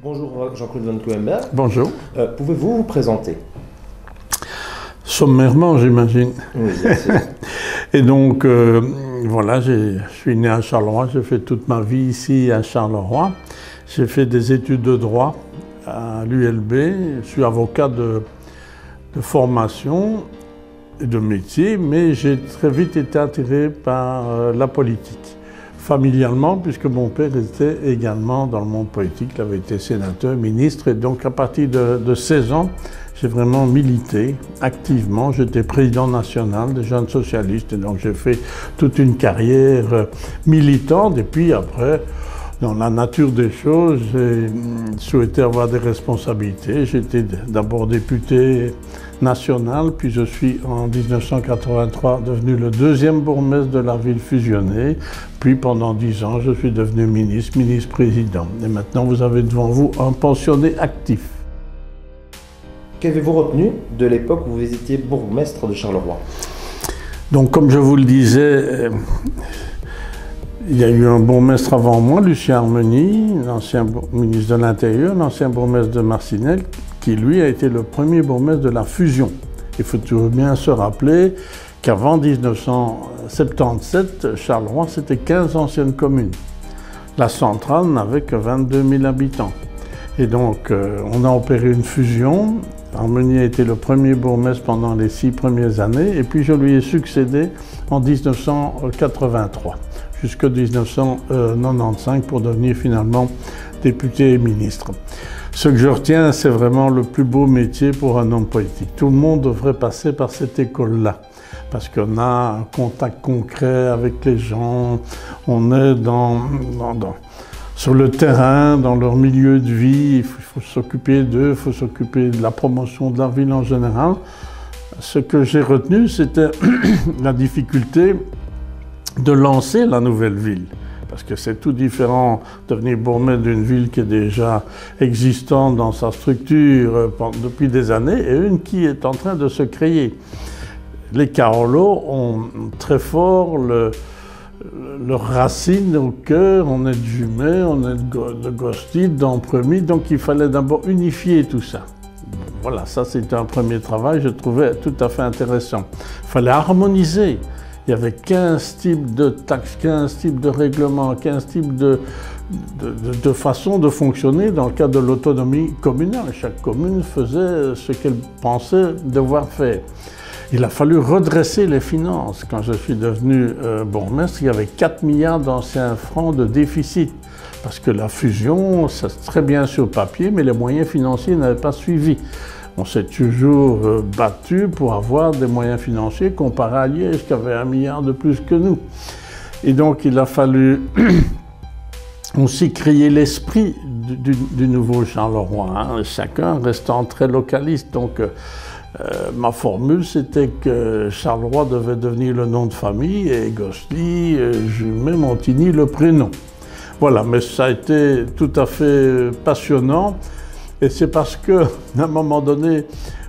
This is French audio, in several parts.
Bonjour Jean-Claude Van Cloemberg. Bonjour. Pouvez-vous vous présenter? Sommairement, j'imagine. Oui, bien sûr. Et donc, voilà, je suis né à Charleroi, j'ai fait toute ma vie ici à Charleroi. J'ai fait des études de droit à l'ULB, je suis avocat de formation et de métier, mais j'ai très vite été attiré par la politique. Familialement, puisque mon père était également dans le monde politique, il avait été sénateur, ministre, et donc à partir de 16 ans, j'ai vraiment milité activement. J'étais président national des jeunes socialistes, et donc j'ai fait toute une carrière militante, et puis après, dans la nature des choses, j'ai souhaité avoir des responsabilités. J'étais d'abord député national, puis je suis en 1983 devenu le deuxième bourgmestre de la ville fusionnée. Puis pendant 10 ans, je suis devenu ministre-président. Et maintenant, vous avez devant vous un pensionné actif. Qu'avez-vous retenu de l'époque où vous étiez bourgmestre de Charleroi? Donc, comme je vous le disais, il y a eu un bourgmestre avant moi, Lucien Armeny, l'ancien ministre de l'Intérieur, l'ancien bourgmestre de Marcinelle, qui lui a été le premier bourgmestre de la fusion. Il faut toujours bien se rappeler qu'avant 1977, Charleroi, c'était 15 anciennes communes. La centrale n'avait que 22 000 habitants. Et donc, on a opéré une fusion. Armeny a été le premier bourgmestre pendant les 6 premières années, et puis je lui ai succédé en 1983, jusqu'en 1995 pour devenir finalement député et ministre. Ce que je retiens, c'est vraiment le plus beau métier pour un homme politique. Tout le monde devrait passer par cette école-là, parce qu'on a un contact concret avec les gens, on est sur le terrain, dans leur milieu de vie, il faut s'occuper d'eux, il faut s'occuper de la promotion de la ville en général. Ce que j'ai retenu, c'était la difficulté de lancer la nouvelle ville. Parce que c'est tout différent de devenir bourgmestre d'une ville qui est déjà existante dans sa structure depuis des années et une qui est en train de se créer. Les Carolos ont très fort leurs racines au cœur, on est de Jumet, on est de Gostide, d'Ampremy, donc il fallait d'abord unifier tout ça. Voilà, ça c'était un premier travail, je trouvais tout à fait intéressant. Il fallait harmoniser. Il y avait 15 types de taxes, 15 types de règlements, 15 types de façons de fonctionner dans le cadre de l'autonomie communale. Chaque commune faisait ce qu'elle pensait devoir faire. Il a fallu redresser les finances. Quand je suis devenu bourgmestre, il y avait 4 milliards d'anciens francs de déficit. Parce que la fusion, c'est très bien sur papier, mais les moyens financiers n'avaient pas suivi. On s'est toujours battu pour avoir des moyens financiers comparé à Liège, qui avait 1 milliard de plus que nous. Et donc, il a fallu aussi créer l'esprit du nouveau Charleroi, hein, chacun restant très localiste. Donc, ma formule, c'était que Charleroi devait devenir le nom de famille et Gossely, Jumet, Montigny, le prénom. Voilà, mais ça a été tout à fait passionnant. Et c'est parce qu'à un moment donné,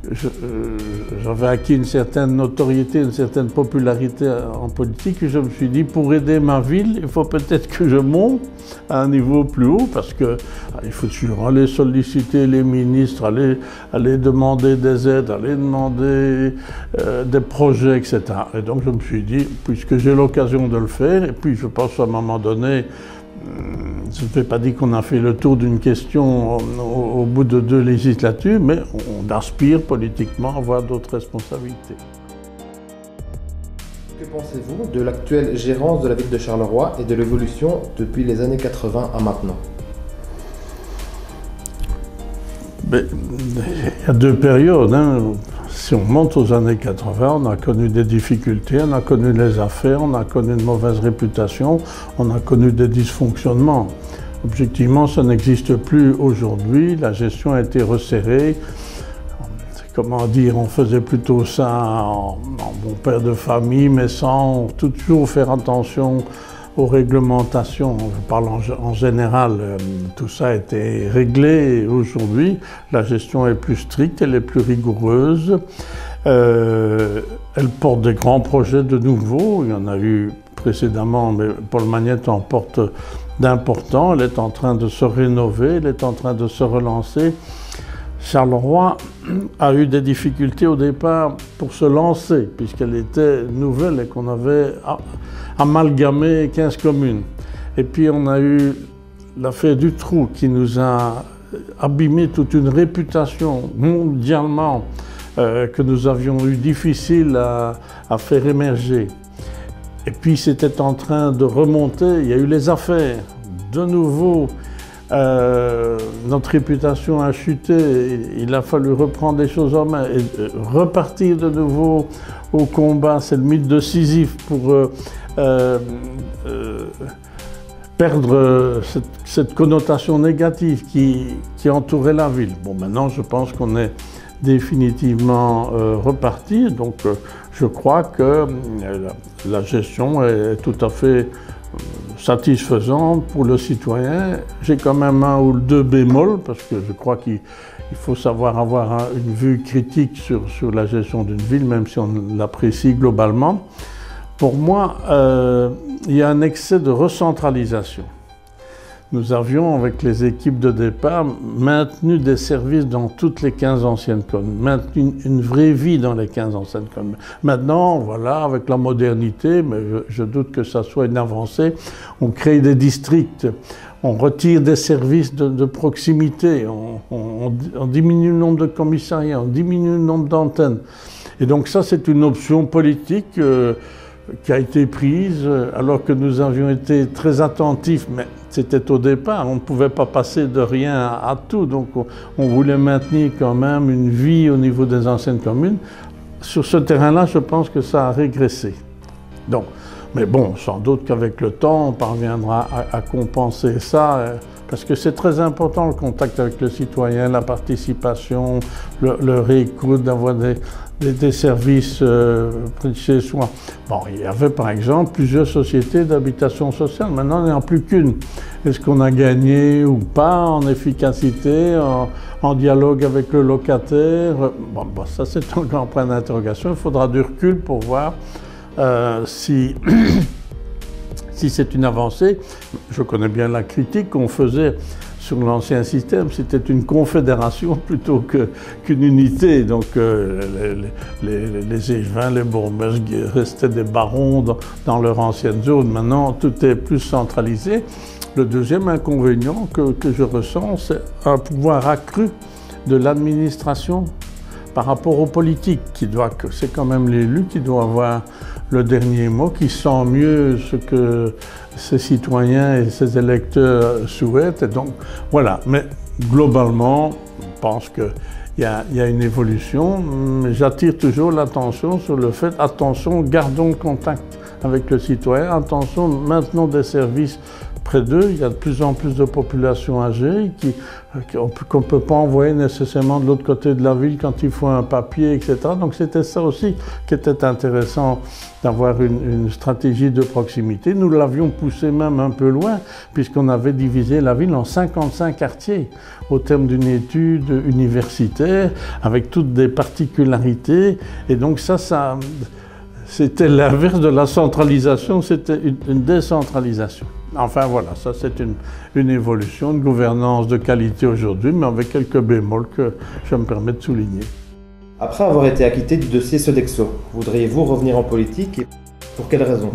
j'avais acquis une certaine notoriété, une certaine popularité en politique, et je me suis dit, pour aider ma ville, il faut peut-être que je monte à un niveau plus haut, parce qu'il faut toujours aller solliciter les ministres, aller demander des aides, aller demander des projets, etc. Et donc je me suis dit, puisque j'ai l'occasion de le faire, et puis je pense à un moment donné, je ne fais pas dire qu'on a fait le tour d'une question au bout de 2 législatures, mais on aspire politiquement à avoir d'autres responsabilités. Que pensez-vous de l'actuelle gérance de la ville de Charleroi et de l'évolution depuis les années 80 à maintenant? Il y a 2 périodes, hein. Si on monte aux années 80, on a connu des difficultés, on a connu les affaires, on a connu une mauvaise réputation, on a connu des dysfonctionnements. Objectivement, ça n'existe plus aujourd'hui, la gestion a été resserrée. Comment dire, on faisait plutôt ça en bon père de famille, mais sans toujours faire attention aux réglementations. Je parle en général, tout ça a été réglé. Aujourd'hui, la gestion est plus stricte, elle est plus rigoureuse. Elle porte des grands projets de nouveau. Il y en a eu précédemment, mais Paul Magnette en porte d'important. Elle est en train de se rénover, elle est en train de se relancer. Charleroi a eu des difficultés au départ pour se lancer, puisqu'elle était nouvelle et qu'on avait amalgamé 15 communes. Et puis on a eu l'affaire du Trou qui nous a abîmé toute une réputation mondialement que nous avions eu difficile à faire émerger. Et puis c'était en train de remonter, il y a eu les affaires. De nouveau, notre réputation a chuté, il a fallu reprendre les choses en main et repartir de nouveau au combat. C'est le mythe de Sisyphe pour perdre cette connotation négative qui entourait la ville. Bon, maintenant je pense qu'on est définitivement reparti, donc je crois que la gestion est tout à fait satisfaisante pour le citoyen. J'ai quand même un ou deux bémols, parce que je crois qu'il faut savoir avoir une vue critique sur la gestion d'une ville, même si on l'apprécie globalement. Pour moi, il y a un excès de recentralisation. Nous avions, avec les équipes de départ, maintenu des services dans toutes les 15 anciennes communes, maintenu une vraie vie dans les 15 anciennes communes. Maintenant, voilà, avec la modernité, mais je doute que ça soit une avancée, on crée des districts, on retire des services de proximité, on diminue le nombre de commissariats, on diminue le nombre d'antennes. Et donc ça, c'est une option politique qui a été prise alors que nous avions été très attentifs, mais c'était au départ, on ne pouvait pas passer de rien à tout, donc on voulait maintenir quand même une vie au niveau des anciennes communes. Sur ce terrain-là, je pense que ça a régressé. Donc, mais bon, sans doute qu'avec le temps, on parviendra à compenser ça, parce que c'est très important le contact avec le citoyen, la participation, le réécoute, d'avoir des services près de chez soi. Bon, il y avait par exemple plusieurs sociétés d'habitation sociale, maintenant il n'y en a plus qu'une. Est-ce qu'on a gagné ou pas en efficacité, en dialogue avec le locataire? Bon, ça c'est encore un point d'interrogation, il faudra du recul pour voir si c'est une avancée. Je connais bien la critique qu'on faisait sur l'ancien système, c'était une confédération plutôt qu'une unité. Donc les échevins, les bourgmestres restaient des barons dans leur ancienne zone. Maintenant, tout est plus centralisé. Le deuxième inconvénient que je ressens, c'est un pouvoir accru de l'administration par rapport aux politiques. C'est quand même l'élu qui doit avoir le dernier mot, qui sent mieux ce que ses citoyens et ses électeurs souhaitent. Et donc, voilà. Mais globalement, je pense qu'il y a une évolution. Mais j'attire toujours l'attention sur le fait, attention, gardons le contact avec le citoyen, attention, maintenons des services près d'eux. Il y a de plus en plus de populations âgées qu'on ne peut pas envoyer nécessairement de l'autre côté de la ville quand il faut un papier, etc. Donc c'était ça aussi qui était intéressant, d'avoir une stratégie de proximité. Nous l'avions poussé même un peu loin, puisqu'on avait divisé la ville en 55 quartiers, au terme d'une étude universitaire, avec toutes des particularités. Et donc ça c'était l'inverse de la centralisation, c'était une décentralisation. Enfin voilà, ça c'est une évolution, une gouvernance de qualité aujourd'hui, mais avec quelques bémols que je me permets de souligner. Après avoir été acquitté du dossier Sodexo, voudriez-vous revenir en politique et pour quelles raisons?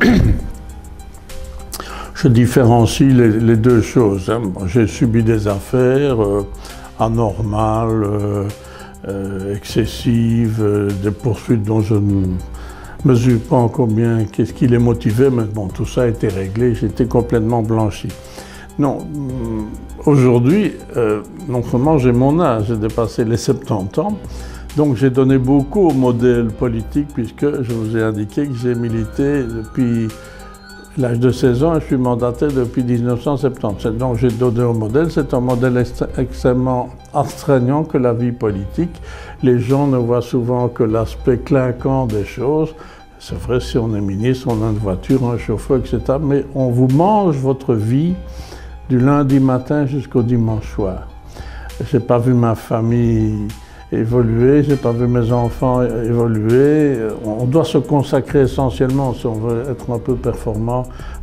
Je différencie les deux choses. J'ai subi des affaires anormales, excessives, des poursuites dont je ne mesure pas encore bien qu'est-ce qui les motivait, mais bon, tout ça a été réglé, j'étais complètement blanchi. Non, aujourd'hui, non seulement j'ai mon âge, j'ai dépassé les 70 ans, donc j'ai donné beaucoup au modèle politique, puisque je vous ai indiqué que j'ai milité depuis l'âge de 16 ans et je suis mandataire depuis 1977. Donc j'ai donné au modèle, c'est un modèle extrêmement astreignant que la vie politique. Les gens ne voient souvent que l'aspect clinquant des choses. C'est vrai, si on est ministre, on a une voiture, un chauffeur, etc. Mais on vous mange votre vie du lundi matin jusqu'au dimanche soir. Je n'ai pas vu ma famille évoluer, je n'ai pas vu mes enfants évoluer. On doit se consacrer essentiellement, si on veut être un peu performant,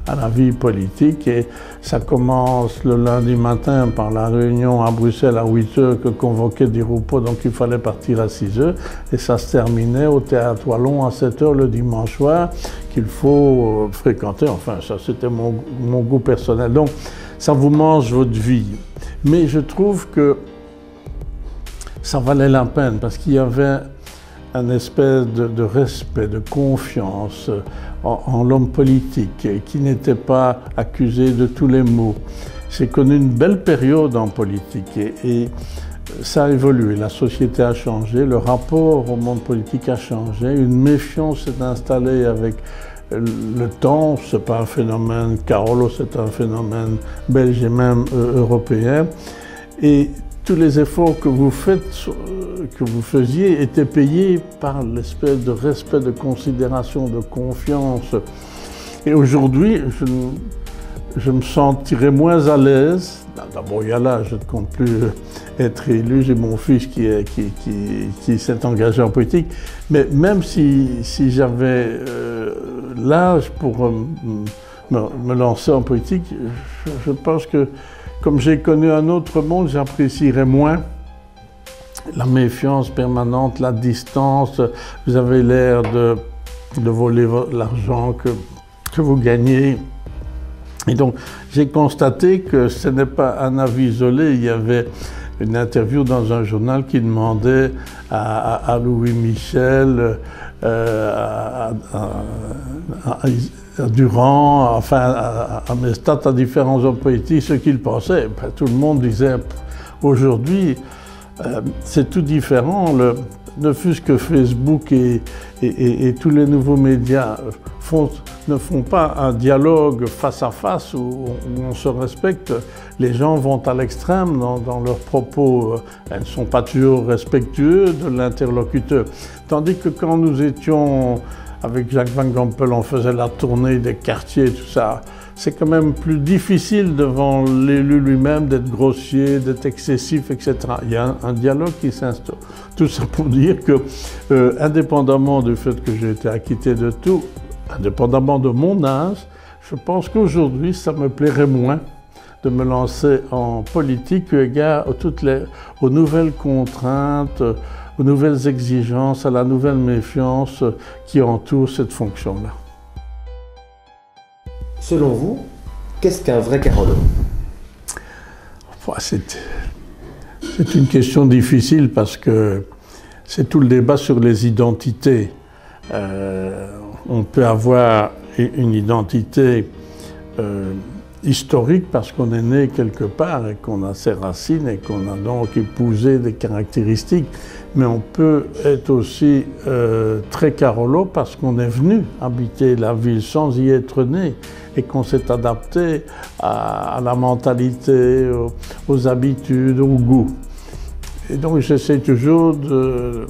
à la vie politique. Et ça commence le lundi matin par la réunion à Bruxelles à 8 h que convoquait Di Rupo, donc il fallait partir à 6 h. Et ça se terminait au Théâtre Wallon à 7 h le dimanche soir, qu'il faut fréquenter. Enfin, ça c'était mon goût personnel. Donc ça vous mange votre vie. Mais je trouve que ça valait la peine parce qu'il y avait un espèce de respect, de confiance en l'homme politique qui n'était pas accusé de tous les maux. J'ai connu une belle période en politique et ça a évolué. La société a changé, le rapport au monde politique a changé, une méfiance s'est installée avec le temps. Ce n'est pas un phénomène Carolo, c'est un phénomène belge et même européen. Et tous les efforts que vous faisiez étaient payés par l'espèce de respect, de considération, de confiance. Et aujourd'hui, je me sentirais moins à l'aise. D'abord, il y a là, je ne compte plus être élu, j'ai mon fils qui s'est engagé en politique. Mais même si j'avais l'âge pour me lancer en politique, je pense que comme j'ai connu un autre monde, j'apprécierais moins la méfiance permanente, la distance. Vous avez l'air de voler l'argent que vous gagnez. Et donc, j'ai constaté que ce n'est pas un avis isolé. Il y avait une interview dans un journal qui demandait à Louis Michel, à Durand, enfin à Mestat, à différents hommes politiques, ce qu'ils pensaient. Ben, tout le monde disait aujourd'hui, c'est tout différent. Ne fût-ce que Facebook et tous les nouveaux médias ne font pas un dialogue face à face où on se respecte. Les gens vont à l'extrême dans leurs propos. Ils ne sont pas toujours respectueux de l'interlocuteur. Tandis que quand nous étions avec Jacques Van Gompel, on faisait la tournée des quartiers, tout ça. C'est quand même plus difficile devant l'élu lui-même d'être grossier, d'être excessif, etc. Il y a un dialogue qui s'instaure. Tout ça pour dire que, indépendamment du fait que j'ai été acquitté de tout, indépendamment de mon âge, je pense qu'aujourd'hui, ça me plairait moins de me lancer en politique eu égard aux nouvelles contraintes, aux nouvelles exigences, à la nouvelle méfiance qui entoure cette fonction-là. Selon vous, qu'est-ce qu'un vrai Carolo? C'est une question difficile parce que c'est tout le débat sur les identités. On peut avoir une identité historique parce qu'on est né quelque part et qu'on a ses racines et qu'on a donc épousé des caractéristiques. Mais on peut être aussi très Carolo parce qu'on est venu habiter la ville sans y être né et qu'on s'est adapté à la mentalité, aux habitudes, au goût. Et donc j'essaie toujours de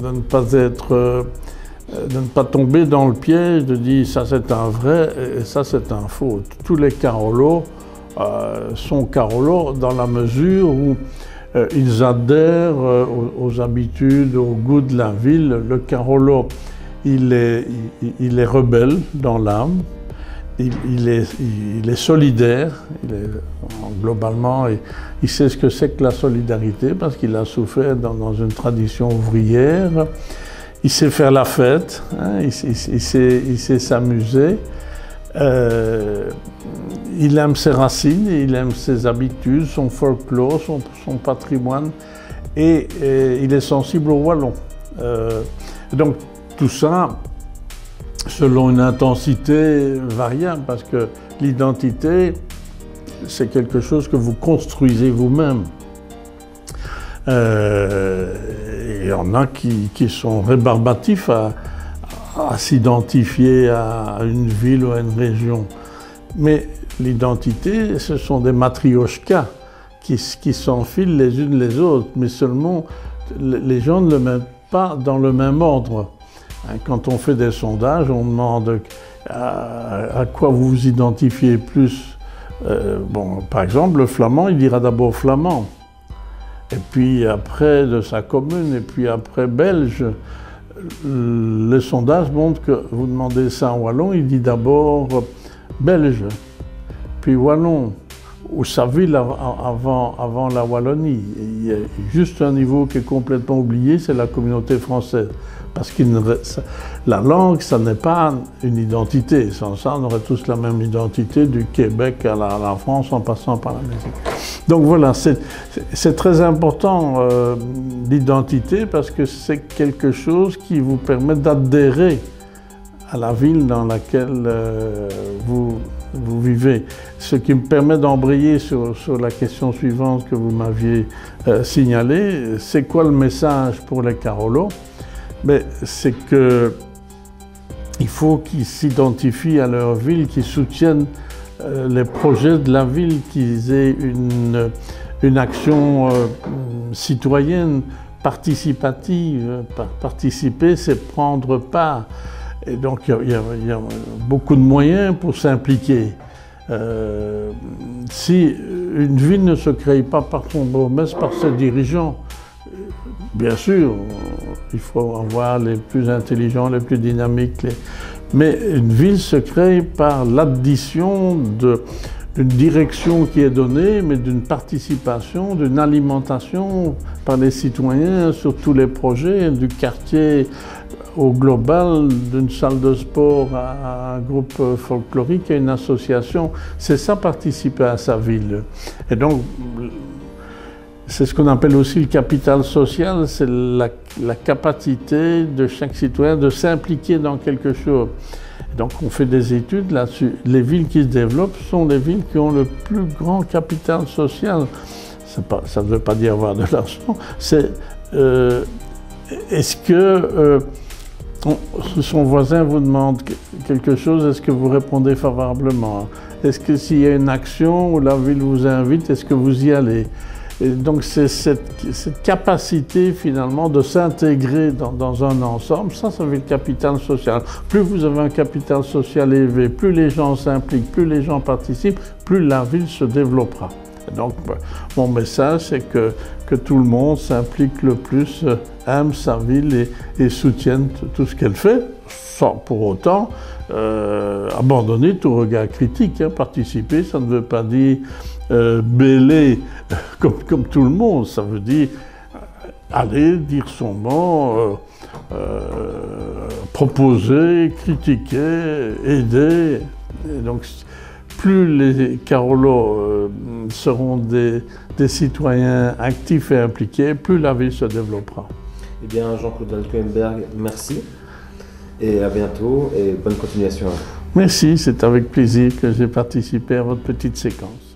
ne pas tomber dans le piège de dire ça c'est un vrai et ça c'est un faux. Tous les Carolos sont Carolos dans la mesure où ils adhèrent aux habitudes, au goût de la ville. Le Carolo, il est rebelle dans l'âme, il est solidaire, globalement, il sait ce que c'est que la solidarité parce qu'il a souffert dans une tradition ouvrière. Il sait faire la fête, hein, il sait s'amuser. Il aime ses racines, il aime ses habitudes, son folklore, son patrimoine, et il est sensible au wallon. Donc tout ça, selon une intensité variable, parce que l'identité, c'est quelque chose que vous construisez vous-même. Il y en a qui sont rébarbatifs à s'identifier à une ville ou à une région. Mais l'identité, ce sont des matrioshkas qui s'enfilent les unes les autres, mais seulement les gens ne le mettent pas dans le même ordre. Quand on fait des sondages, on demande à quoi vous vous identifiez plus. Par exemple, le flamand, il dira d'abord flamand, et puis après de sa commune, et puis après belge. Les sondages montrent que vous demandez ça en wallon, il dit d'abord belge, puis wallon, ou sa ville avant la Wallonie. Il y a juste un niveau qui est complètement oublié, c'est la communauté française. Parce que la langue, ça n'est pas une identité. Sans ça, on aurait tous la même identité, du Québec à la France en passant par la Belgique. Donc voilà, c'est très important l'identité parce que c'est quelque chose qui vous permet d'adhérer à la ville dans laquelle vous vivez. Ce qui me permet d'embrayer sur la question suivante que vous m'aviez signalée. C'est quoi le message pour les Karolos? C'est qu'il faut qu'ils s'identifient à leur ville, qu'ils soutiennent les projets de la ville, qu'ils aient une action citoyenne, participative. Participer, c'est prendre part. Et donc, il y a beaucoup de moyens pour s'impliquer. Si une ville ne se crée pas par son bourgmestre, par ses dirigeants, bien sûr, il faut avoir les plus intelligents, les plus dynamiques. Mais une ville se crée par l'addition d'une direction qui est donnée, mais d'une participation, d'une alimentation par les citoyens sur tous les projets, du quartier au global, d'une salle de sport à un groupe folklorique, à une association. C'est ça, participer à sa ville. Et donc, c'est ce qu'on appelle aussi le capital social, c'est la capacité de chaque citoyen de s'impliquer dans quelque chose. Donc on fait des études là-dessus. Les villes qui se développent sont les villes qui ont le plus grand capital social. Ça ne veut pas dire avoir de l'argent, c'est est-ce que son voisin vous demande quelque chose, est-ce que vous répondez favorablement? Est-ce que s'il y a une action où la ville vous invite, est-ce que vous y allez? Et donc c'est cette capacité finalement de s'intégrer dans un ensemble, ça veut le capital social. Plus vous avez un capital social élevé, plus les gens s'impliquent, plus les gens participent, plus la ville se développera. Et donc mon message c'est que tout le monde s'implique le plus, aime sa ville et soutienne tout ce qu'elle fait, sans pour autant abandonner tout regard critique. Participer, ça ne veut pas dire bêler comme tout le monde, ça veut dire aller dire son mot, proposer, critiquer, aider. Et donc, plus les Karolos seront des citoyens actifs et impliqués, plus la ville se développera. Eh bien, Jean-Claude Van Keuyenberg, merci et à bientôt et bonne continuation à vous. Merci, c'est avec plaisir que j'ai participé à votre petite séquence.